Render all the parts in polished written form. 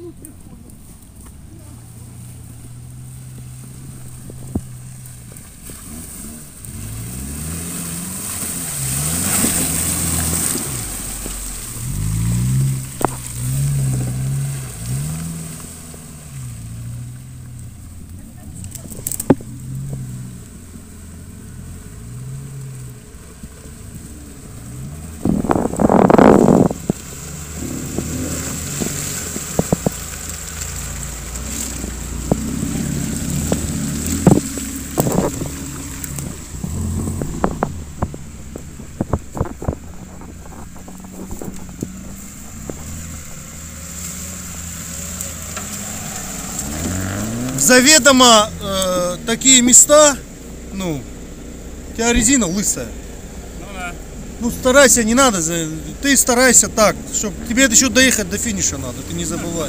Заведомо такие места, ну, у тебя резина лысая. Ну да. Ну старайся, не надо, ты старайся так, чтобы тебе еще доехать до финиша надо, ты не забывай.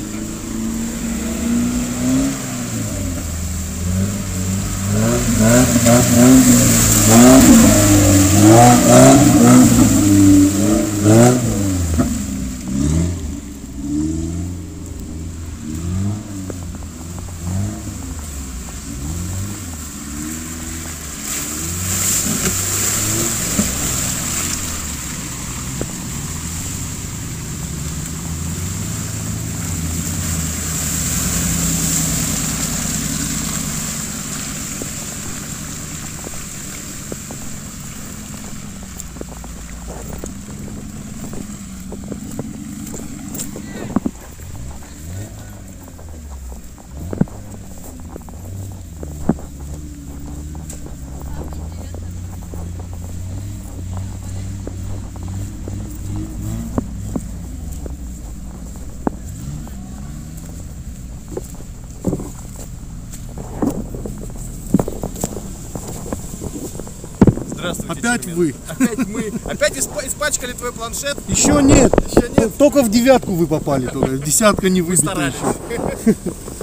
Опять Тимин. вы. Опять мы. Опять испачкали твой планшет? Еще нет. Еще нет? Только в девятку вы попали, только в десятка не выбита Старались. еще.